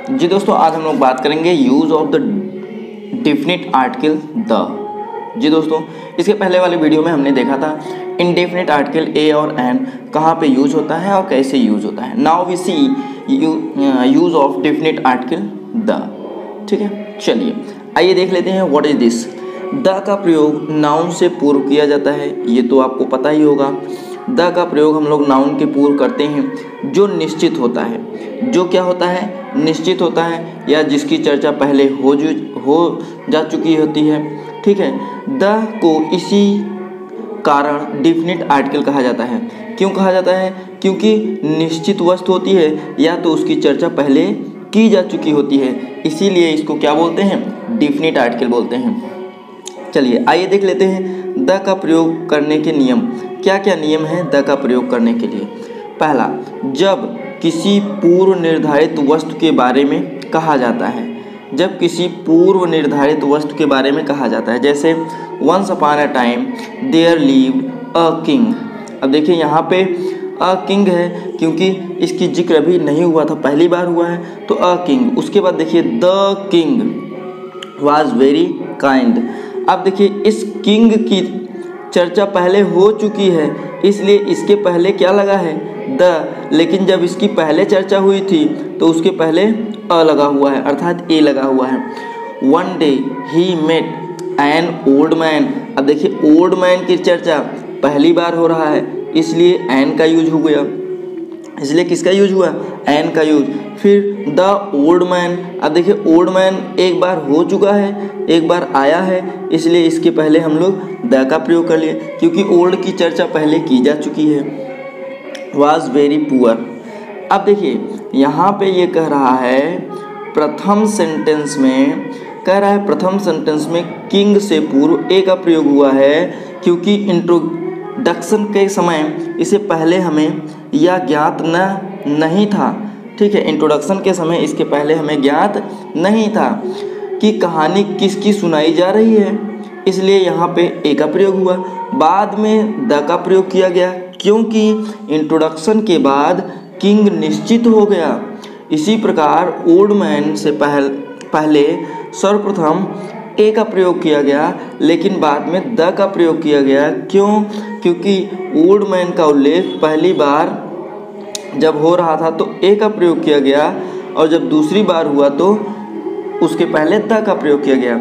जी दोस्तों, आज हम लोग बात करेंगे use of the definite article the. जी दोस्तों, इसके पहले वाले वीडियो में हमने देखा था इनडेफिनिट आर्टिकल ए और एन कहाँ पे यूज होता है और कैसे यूज होता है। Now we see use of definite article the. ठीक है, चलिए आइए देख लेते हैं व्हाट इज दिस। द का प्रयोग नाउन से पूर्व किया जाता है, ये तो आपको पता ही होगा। द का प्रयोग हम लोग नाउन के पूर्व करते हैं जो निश्चित होता है। जो क्या होता है? निश्चित होता है, या जिसकी चर्चा पहले हो जा चुकी होती है। ठीक है, द को इसी कारण डेफिनिट आर्टिकल कहा जाता है। क्यों कहा जाता है? क्योंकि निश्चित वस्तु होती है या तो उसकी चर्चा पहले की जा चुकी होती है, इसीलिए इसको क्या बोलते हैं? डेफिनिट आर्टिकल बोलते हैं। चलिए आइए देख लेते हैं द का प्रयोग करने के नियम। क्या क्या नियम है द का प्रयोग करने के लिए? पहला, जब किसी पूर्व निर्धारित वस्तु के बारे में कहा जाता है। जब किसी पूर्व निर्धारित वस्तु के बारे में कहा जाता है, जैसे once upon a time there lived a king. अब देखिए यहाँ पे अ किंग है क्योंकि इसकी जिक्र अभी नहीं हुआ था, पहली बार हुआ है, तो अ किंग। उसके बाद देखिए the king was very kind. अब देखिए इस किंग की चर्चा पहले हो चुकी है, इसलिए इसके पहले क्या लगा है? द। लेकिन जब इसकी पहले चर्चा हुई थी तो उसके पहले अ लगा हुआ है, अर्थात ए लगा हुआ है। One day he met an old man. अब देखिए ओल्ड मैन की चर्चा पहली बार हो रहा है, इसलिए एन का यूज हो गया। इसलिए किसका यूज हुआ? एन का यूज। फिर द ओल्ड मैन। अब देखिए ओल्ड मैन एक बार हो चुका है, एक बार आया है, इसलिए इसके पहले हम लोग द का प्रयोग कर लिए क्योंकि ओल्ड की चर्चा पहले की जा चुकी है। Was very poor. अब देखिए यहाँ पे ये कह रहा है प्रथम सेंटेंस में, कह रहा है प्रथम सेंटेंस में किंग से पूर्व ए का प्रयोग हुआ है क्योंकि इंट्रोडक्शन के समय इसे पहले हमें यह ज्ञात नहीं था। ठीक है, इंट्रोडक्शन के समय इसके पहले हमें ज्ञात नहीं था कि कहानी किसकी सुनाई जा रही है, इसलिए यहाँ पे ए का प्रयोग हुआ। बाद में द का प्रयोग किया गया क्योंकि इंट्रोडक्शन के बाद किंग निश्चित हो गया। इसी प्रकार ओल्ड मैन से पहले सर्वप्रथम ए का प्रयोग किया गया, लेकिन बाद में द का प्रयोग किया गया। क्यों? क्योंकि ओल्ड मैन का उल्लेख पहली बार जब हो रहा था तो ए का प्रयोग किया गया, और जब दूसरी बार हुआ तो उसके पहले द का प्रयोग किया गया।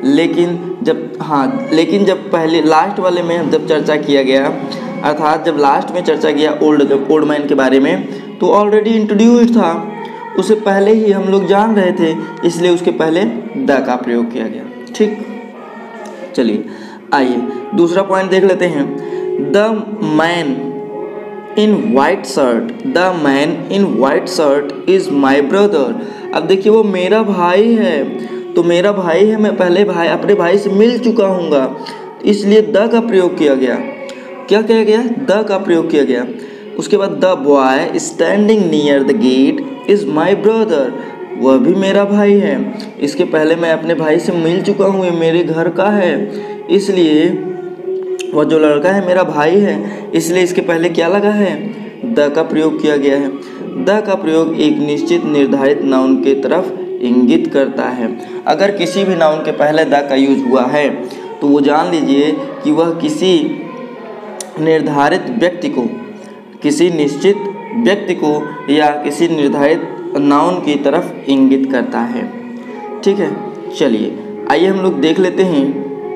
लेकिन जब पहले लास्ट वाले में जब चर्चा किया गया, अर्थात जब लास्ट में चर्चा किया ओल्ड मैन के बारे में, तो ऑलरेडी इंट्रोड्यूस्ड था, उसे पहले ही हम लोग जान रहे थे, इसलिए उसके पहले द का प्रयोग किया गया। ठीक, चलिए आइए दूसरा पॉइंट देख लेते हैं। The man in white shirt. The man in white shirt is my brother. अब देखिए वो मेरा भाई है, तो मेरा भाई है, मैं पहले अपने भाई से मिल चुका हूँगा, इसलिए द का प्रयोग किया गया। क्या किया गया? द का प्रयोग किया गया। उसके बाद the boy standing near the gate is my brother. वह भी मेरा भाई है, इसके पहले मैं अपने भाई से मिल चुका हूँ, ये मेरे घर का है, इसलिए वह जो लड़का है मेरा भाई है, इसलिए इसके पहले क्या लगा है? द का प्रयोग किया गया है। द का प्रयोग एक निश्चित निर्धारित नाउन के तरफ इंगित करता है। अगर किसी भी नाउन के पहले द का यूज हुआ है तो वो जान लीजिए कि वह किसी निर्धारित व्यक्ति को, किसी निश्चित व्यक्ति को या किसी निर्धारित नाउन की तरफ इंगित करता है। ठीक है, चलिए आइए हम लोग देख लेते हैं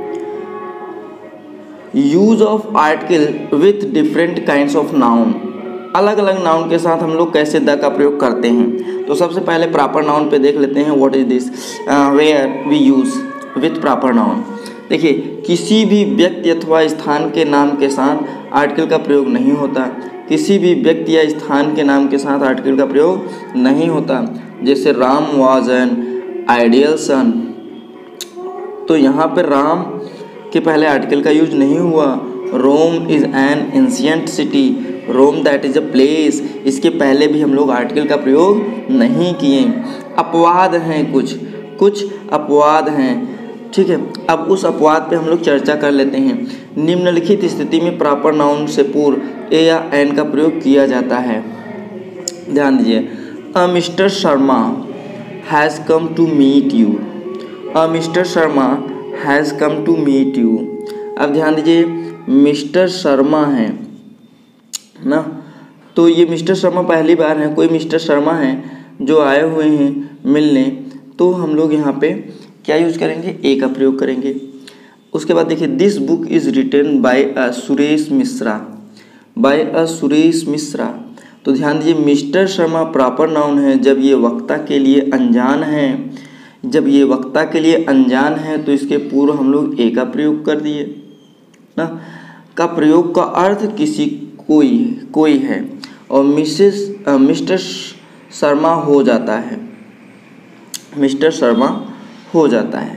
use of article with different kinds of noun. अलग अलग नाउन के साथ हम लोग कैसे द का प्रयोग करते हैं। तो सबसे पहले प्रॉपर नाउन पे देख लेते हैं what is this where we use with proper noun. देखिए किसी भी व्यक्ति अथवा स्थान के नाम के साथ आर्टिकल का प्रयोग नहीं होता। किसी भी व्यक्ति या स्थान के नाम के साथ आर्टिकल का प्रयोग नहीं होता। जैसे Ram was an ideal son, तो यहाँ पर राम के पहले आर्टिकल का यूज नहीं हुआ। Rome is an ancient city, Rome that is a place, इसके पहले भी हम लोग आर्टिकल का प्रयोग नहीं किए। अपवाद हैं, कुछ अपवाद हैं। ठीक है, अब उस अपवाद पे हम लोग चर्चा कर लेते हैं। निम्नलिखित स्थिति में प्रॉपर नाउन से पूर्व ए या एन का प्रयोग किया जाता है। ध्यान दीजिए, Mr Sharma has come to meet you. Mr Sharma has come to meet you. अब ध्यान दीजिए, मिस्टर शर्मा हैं ना, तो ये मिस्टर शर्मा पहली बार है, कोई मिस्टर शर्मा हैं जो आए हुए हैं मिलने, तो हम लोग यहाँ पे क्या यूज़ करेंगे, ए का प्रयोग करेंगे। उसके बाद देखिए, this book is written by a Suresh Mishra, by a Suresh Mishra. तो ध्यान दीजिए, मिस्टर शर्मा प्रॉपर नाउन है जब ये वक्ता के लिए अनजान है, जब ये वक्ता के लिए अनजान है तो इसके पूर्व हम लोग ए का प्रयोग कर दिए ना। का प्रयोग का अर्थ किसी कोई है, और मिस्टर शर्मा हो जाता है, मिस्टर शर्मा हो जाता है।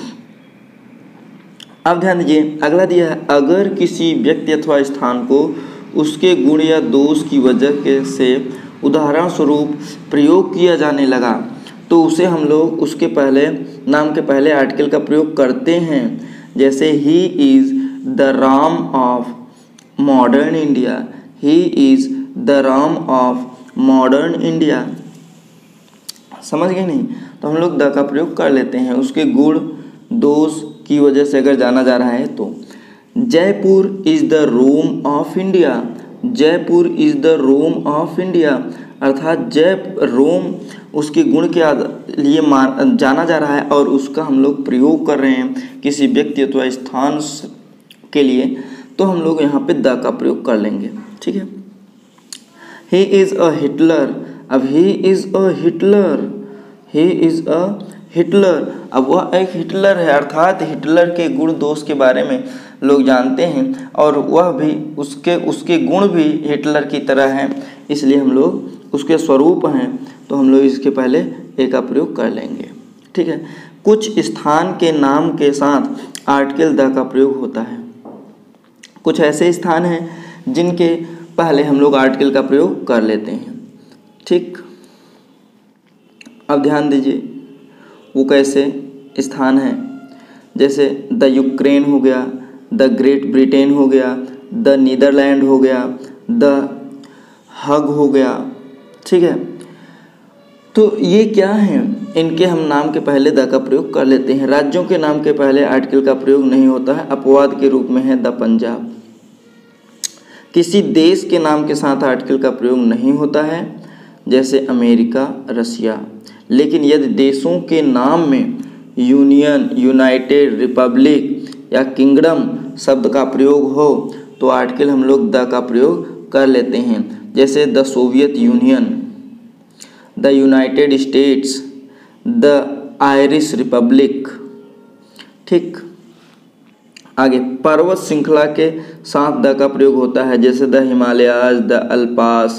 अब ध्यान दीजिए, अगला दिया है, अगर किसी व्यक्ति अथवा स्थान को उसके गुण या दोष की वजह से उदाहरण स्वरूप प्रयोग किया जाने लगा तो उसे हम लोग उसके पहले नाम के पहले आर्टिकल का प्रयोग करते हैं। जैसे he is the Ram of modern India, he is the Ram of modern India. समझ गए नहीं? तो हम लोग द का प्रयोग कर लेते हैं उसके गुण दोष की वजह से अगर जाना जा रहा है तो। Jaipur is the Rome of India, Jaipur is the Rome of India, अर्थात रोम उसके गुण के लिए जाना जा रहा है और उसका हम लोग प्रयोग कर रहे हैं किसी व्यक्ति अथवा स्थान के लिए, तो हम लोग यहाँ पे द का प्रयोग कर लेंगे। ठीक है। ही इज़ अ हिटलर, अब he is a Hitler, he is a Hitler, अब वह एक हिटलर है, अर्थात हिटलर के गुण दोष के बारे में लोग जानते हैं और वह भी उसके गुण भी हिटलर की तरह हैं, इसलिए हम लोग उसके स्वरूप हैं तो हम लोग इसके पहले ए का प्रयोग कर लेंगे। ठीक है। कुछ स्थान के नाम के साथ आर्टिकल द का प्रयोग होता है। कुछ ऐसे स्थान हैं जिनके पहले हम लोग आर्टिकल का प्रयोग कर लेते हैं। ठीक, अब ध्यान दीजिए वो कैसे स्थान है, जैसे द यूक्रेन हो गया, द ग्रेट ब्रिटेन हो गया, द नीदरलैंड हो गया, द हग हो गया। ठीक है। तो ये क्या हैं, इनके हम नाम के पहले द का प्रयोग कर लेते हैं। राज्यों के नाम के पहले आर्टिकल का प्रयोग नहीं होता है, अपवाद के रूप में है द पंजाब। किसी देश के नाम के साथ आर्टिकल का प्रयोग नहीं होता है, जैसे अमेरिका, रसिया। लेकिन यदि देशों के नाम में यूनियन, यूनाइटेड, रिपब्लिक या किंगडम शब्द का प्रयोग हो तो आर्टिकल हम लोग द का प्रयोग कर लेते हैं। जैसे the Soviet Union, the United States, the Irish Republic. ठीक, आगे पर्वत श्रृंखला के साथ द का प्रयोग होता है, जैसे द हिमालयाज, द अल्पास।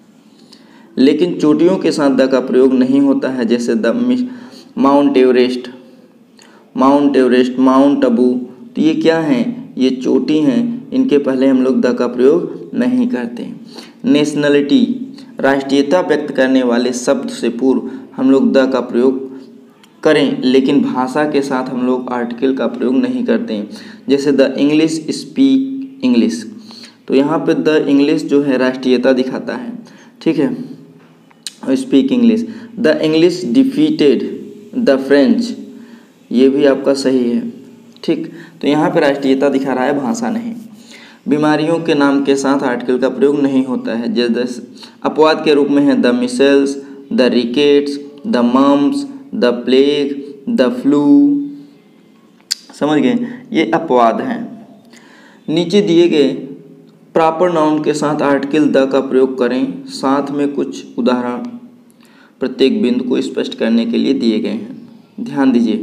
लेकिन चोटियों के साथ द का प्रयोग नहीं होता है, जैसे the Mount Everest, Mount Everest, Mount Abu. तो ये क्या हैं, ये चोटी हैं, इनके पहले हम लोग द का प्रयोग नहीं करते। नेशनलिटी, राष्ट्रीयता व्यक्त करने वाले शब्द से पूर्व हम लोग द का प्रयोग करें, लेकिन भाषा के साथ हम लोग आर्टिकल का प्रयोग नहीं करते हैं। जैसे द इंग्लिश स्पीक इंग्लिश, तो यहाँ पे द इंग्लिश जो है राष्ट्रीयता दिखाता है। ठीक है, speak English. The English defeated the French, ये भी आपका सही है। ठीक, तो यहाँ पे राष्ट्रीयता दिखा रहा है, भाषा नहीं। बीमारियों के नाम के साथ आर्टिकल का प्रयोग नहीं होता है, जैसे अपवाद के रूप में है the measles, the rickets, the mumps, the plague, the flu. समझ गए, ये अपवाद हैं। नीचे दिए गए प्रॉपर नाउन के साथ आर्टिकल द का प्रयोग करें, साथ में कुछ उदाहरण प्रत्येक बिंदु को स्पष्ट करने के लिए दिए गए हैं। ध्यान दीजिए,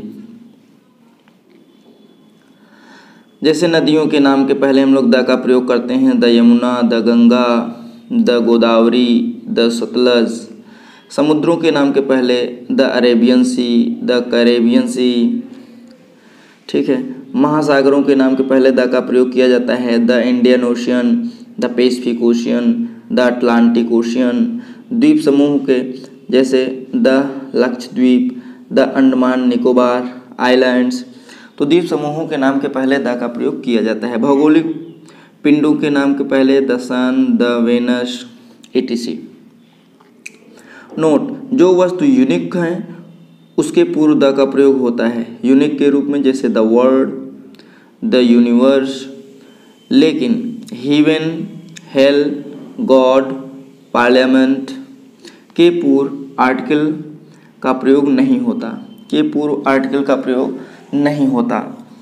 जैसे नदियों के नाम के पहले हम लोग द का प्रयोग करते हैं, the Yamuna, the Ganga, the Godavari, the Sutlej. समुद्रों के नाम के पहले the Arabian Sea, the Caribbean Sea. ठीक है। महासागरों के नाम के पहले द का प्रयोग किया जाता है, the Indian Ocean, the Pacific Ocean, the Atlantic Ocean. द्वीप समूह के जैसे the Lakshadweep, the Andaman Nicobar islands. तो द्वीप समूहों के नाम के पहले द का प्रयोग किया जाता है। भौगोलिक पिंडों के नाम के पहले the sun, the Venus, etc। Note, जो वस्तु यूनिक हैं उसके पूर्व द का प्रयोग होता है यूनिक के रूप में, जैसे द वर्ल्ड, द यूनिवर्स। लेकिन हेवन, हेल, गॉड, पार्लियामेंट के पूर्व आर्टिकल का प्रयोग नहीं होता, के पूर्व आर्टिकल का प्रयोग नहीं होता।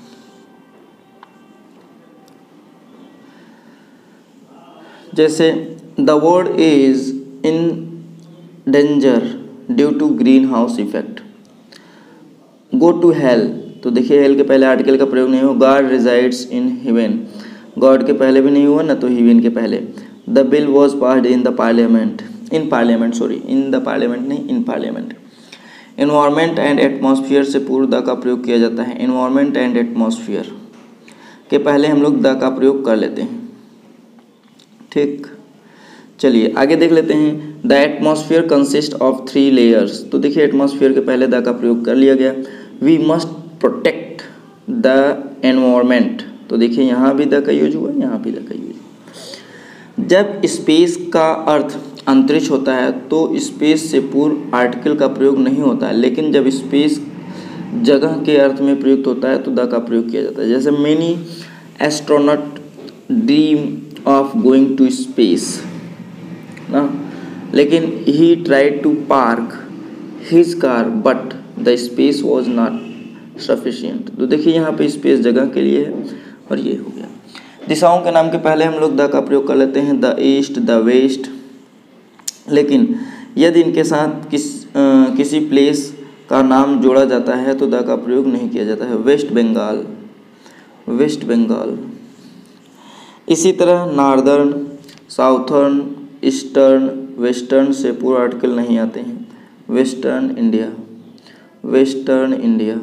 जैसे the world is in danger due to green house effect. Go to hell, तो देखिए हेल के पहले आर्टिकल का प्रयोग नहीं हुआ। God resides in heaven, God के पहले भी नहीं हुआ ना, तो हेवन के पहले। The bill was passed in the parliament, in parliament, sorry in the parliament नहीं, in parliament. Environment and atmosphere से पूर्व द का प्रयोग किया जाता है। एनवायरमेंट एंड एटमॉस्फेयर के पहले हम लोग द का प्रयोग कर लेते हैं। ठीक, चलिए आगे देख लेते हैं। The atmosphere consist of 3 layers, तो देखिए एटमॉस्फेयर के पहले द का प्रयोग कर लिया गया। We must protect the environment, तो देखिए यहाँ भी द का यूज हुआ, यहाँ भी द का यूज। जब स्पेस का अर्थ अंतरिक्ष होता है तो स्पेस से पूर्व आर्टिकल का प्रयोग नहीं होता है, लेकिन जब स्पेस जगह के अर्थ में प्रयुक्त होता है तो द का प्रयोग किया जाता है। जैसे many astronaut dream of going to space ना, लेकिन he tried to park his car but the space was not sufficient, तो देखिए यहाँ पे स्पेस जगह के लिए है और ये हो गया। दिशाओं के नाम के पहले हम लोग द का प्रयोग कर लेते हैं, द ईस्ट, द वेस्ट। लेकिन यदि इनके साथ किसी प्लेस का नाम जोड़ा जाता है तो द का प्रयोग नहीं किया जाता है। West Bengal, West Bengal. इसी तरह नॉर्दर्न, साउथर्न, ईस्टर्न, वेस्टर्न से पूर्व आर्टिकल नहीं आते हैं। Western India, western India.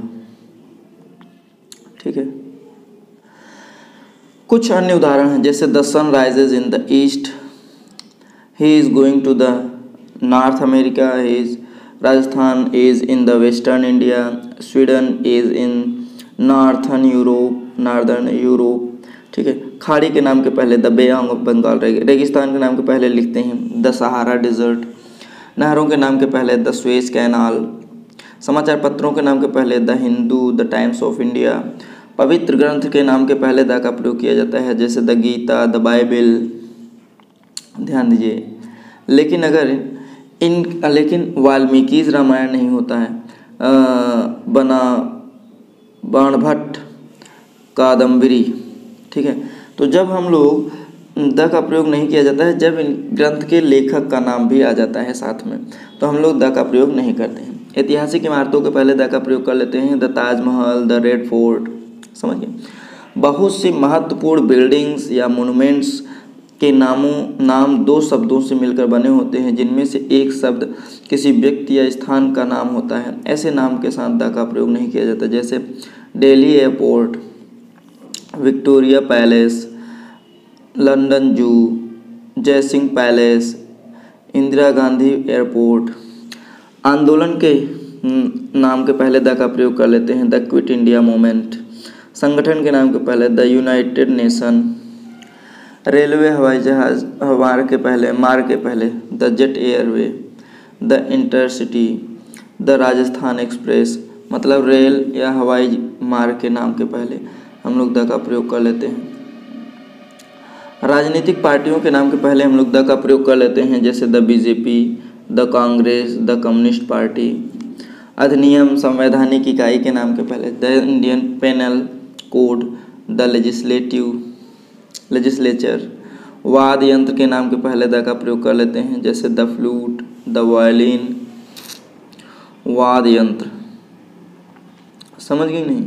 ठीक है, कुछ अन्य उदाहरण हैं, जैसे the sun rises in the east, he is going to the North America, he is Rajasthan is in the western India, Sweden is in northern Europe, northern Europe. ठीक है, खाड़ी के नाम के पहले द बे ऑफ बंगाल, रेगिस्तान के नाम के पहले लिखते हैं द सहारा डिजर्ट, नहरों के नाम के पहले द सुएज कैनाल, समाचार पत्रों के नाम के पहले the Hindu, the Times of India. पवित्र ग्रंथ के नाम के पहले द का प्रयोग किया जाता है, जैसे द गीता, द बाइबल। ध्यान दीजिए, लेकिन अगर लेकिन वाल्मीकि रामायण नहीं होता है, बाणभट्ट कादम्बरी। ठीक है, तो जब हम लोग द का प्रयोग नहीं किया जाता है, जब इन ग्रंथ के लेखक का नाम भी आ जाता है साथ में, तो हम लोग द का प्रयोग नहीं करते हैं। ऐतिहासिक इमारतों के पहले द का प्रयोग कर लेते हैं, the Taj Mahal, the Red Fort. समझिए, बहुत सी महत्वपूर्ण बिल्डिंग्स या मोनूमेंट्स के नाम 2 शब्दों से मिलकर बने होते हैं, जिनमें से एक शब्द किसी व्यक्ति या स्थान का नाम होता है। ऐसे नाम के साथ द का प्रयोग नहीं किया जाता, जैसे Delhi Airport, Victoria Palace, London Zoo, Jaisingh Palace, Indira Gandhi Airport. आंदोलन के नाम के पहले द का प्रयोग कर लेते हैं, द क्विट इंडिया मूवमेंट। संगठन के नाम के पहले द यूनाइटेड नेशन। रेलवे, हवाई जहाज, मार्ग के पहले the Jet Airway, the intercity, the Rajasthan express. मतलब रेल या हवाई मार्ग के नाम के पहले हम लोग द का प्रयोग कर लेते हैं। राजनीतिक पार्टियों के नाम के पहले हम लोग द का प्रयोग कर लेते हैं, जैसे the BJP, the Congress, the communist party. अधिनियम, संवैधानिक इकाई के नाम के पहले the Indian Penal Code, the legislature. वाद्य यंत्र के नाम के पहले द का प्रयोग कर लेते हैं, जैसे द फ्लूट, द वायलिन। वाद्य यंत्र, समझ गए नहीं?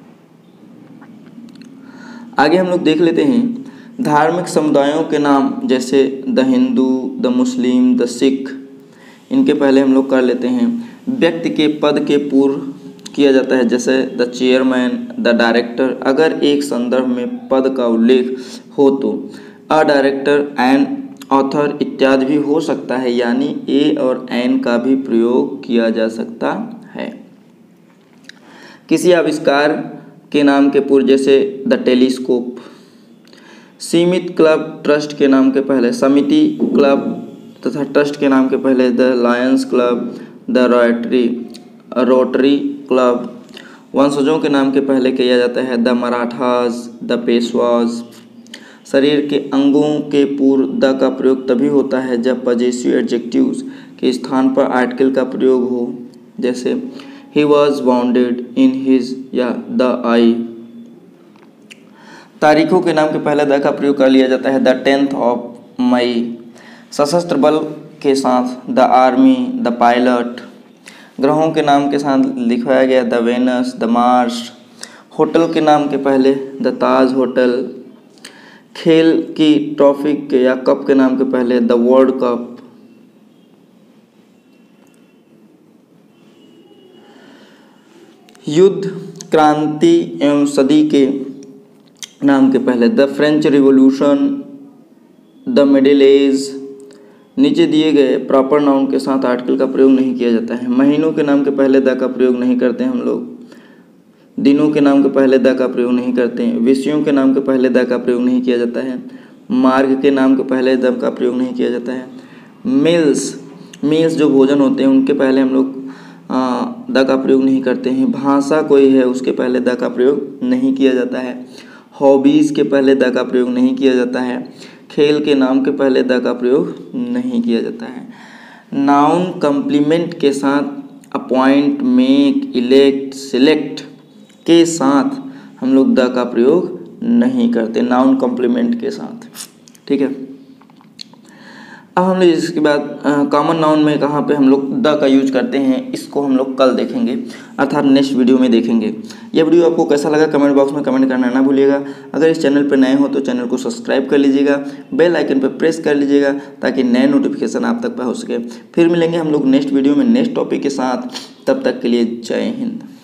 आगे हम लोग देख लेते हैं धार्मिक समुदायों के नाम, जैसे the Hindu, the Muslim, the Sikh. इनके पहले हम लोग कर लेते हैं। व्यक्ति के पद के पूर्व किया जाता है, जैसे द चेयरमैन, द डायरेक्टर। अगर एक संदर्भ में पद का उल्लेख हो तो अ डायरेक्टर, एन ऑथर इत्यादि भी हो सकता है, यानी ए और एन का भी प्रयोग किया जा सकता है। किसी आविष्कार के नाम के पूर्व, जैसे द टेलीस्कोप। सीमित क्लब ट्रस्ट के नाम के पहले, समिति क्लब तथा ट्रस्ट के नाम के पहले the Lions Club, the Rotary. Rotary Club. वंशजों के नाम के पहले किया जाता है द मराठास, द पेशवास। शरीर के अंगों के पूर्व द का प्रयोग तभी होता है जब पजेसिव एडजेक्टिव्स के स्थान पर आर्टिकल का प्रयोग हो, जैसे he was wounded in his या द आई। तारीखों के नाम के पहले द का प्रयोग कर लिया जाता है द 10th ऑफ मई। सशस्त्र बल के साथ द आर्मी, द पायलट। ग्रहों के नाम के साथ लिखवाया गया the Venus, the Mars. Hotel के नाम के पहले द ताज होटल। खेल की ट्रॉफी के या कप के नाम के पहले द वर्ल्ड कप। युद्ध, क्रांति एवं सदी के नाम के पहले the French Revolution, the Middle Age. नीचे दिए गए प्रॉपर नाउन के साथ आर्टिकल का प्रयोग नहीं किया जाता है। महीनों के नाम के पहले द का प्रयोग नहीं करते हम लोग। दिनों के नाम के पहले द का प्रयोग नहीं करते हैं। विषयों के नाम के पहले द का प्रयोग नहीं किया जाता है। मार्ग के नाम के पहले द का प्रयोग नहीं किया जाता है। मील्स जो भोजन होते हैं उनके पहले हम लोग द का प्रयोग नहीं करते हैं। भाषा कोई है उसके पहले द का प्रयोग नहीं किया जाता है। हॉबीज़ के पहले द का प्रयोग नहीं किया जाता है। खेल के नाम के पहले द का प्रयोग नहीं किया जाता है। नाउन कम्प्लीमेंट के साथ अपॉइंट, मेक, इलेक्ट, सिलेक्ट के साथ हम लोग द का प्रयोग नहीं करते, नाउन कम्प्लीमेंट के साथ। ठीक है, अब हम लोग इसके बाद कॉमन नाउन में कहाँ पे हम लोग द का यूज करते हैं इसको हम लोग कल देखेंगे, अर्थात नेक्स्ट वीडियो में देखेंगे। यह वीडियो आपको कैसा लगा कमेंट बॉक्स में कमेंट करना ना भूलिएगा। अगर इस चैनल पर नए हो तो चैनल को सब्सक्राइब कर लीजिएगा, बेल आइकन पर प्रेस कर लीजिएगा ताकि नए नोटिफिकेशन आप तक पहुँच सके। फिर मिलेंगे हम लोग नेक्स्ट वीडियो में नेक्स्ट टॉपिक के साथ, तब तक के लिए जय हिंद।